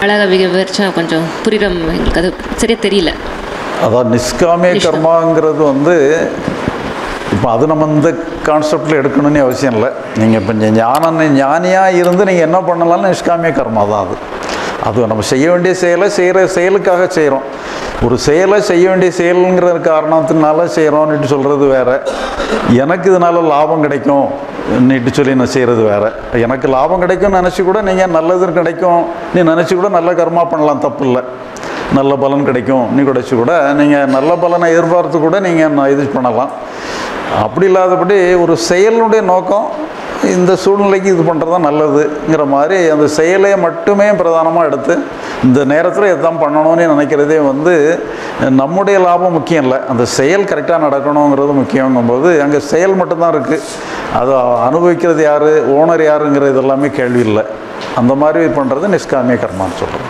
அழகாக விவரிச்சா கொஞ்சம் புரிகிற எங்களுக்கு அது சரியாக தெரியல. அதான் நிஷ்காமிய கர்மாங்கிறது வந்து இப்போ அது நம்ம இந்த கான்செப்டில் எடுக்கணும்னு அவசியம் இல்லை. நீங்கள் இப்போ ஞானியாக இருந்து நீங்கள் என்ன பண்ணலாம்னு நிஷ்காமிய கர்மா தான் அது. அது நம்ம செய்ய வேண்டிய செயலை செயலுக்காக செய்கிறோம். ஒரு செயலை செய்ய வேண்டிய செயலுங்கிற காரணத்தினால செய்கிறோன்னுட்டு சொல்கிறது வேறு, எனக்கு இதனால் லாபம் கிடைக்கும் நீட்டு சொல்லி நான் செய்கிறது வேறு. எனக்கு லாபம் கிடைக்கும்னு நினச்சி கூட நீங்கள் நல்லது கிடைக்கும் நீ நினச்சி கூட நல்ல கர்மா பண்ணலாம், தப்பு இல்லை. நல்ல பலன் கிடைக்கும் நீ கிடைச்சி கூட நீங்கள் நல்ல பலனை எதிர்பார்த்து கூட நீங்கள் இது பண்ணலாம். அப்படி இல்லாதபடி ஒரு செயலுடைய நோக்கம் இந்த சூழ்நிலைக்கு இது பண்ணுறது தான் நல்லதுங்கிற மாதிரி அந்த செயலையை மட்டுமே பிரதானமாக எடுத்து இந்த நேரத்தில் எதான் பண்ணணும்னு நினைக்கிறதே வந்து நம்முடைய லாபம் முக்கியம் இல்லை, அந்த செயல் கரெக்டாக நடக்கணுங்கிறது முக்கியங்கும்போது அங்கே செயல் மட்டும்தான் இருக்குது. அதை அனுபவிக்கிறது யார், ஓனர் யாருங்கிற இதெல்லாமே கேள்வி இல்லை. அந்த மாதிரி பண்ணுறது நிஷ்காமிய கர்மான்னு சொல்கிறோம்.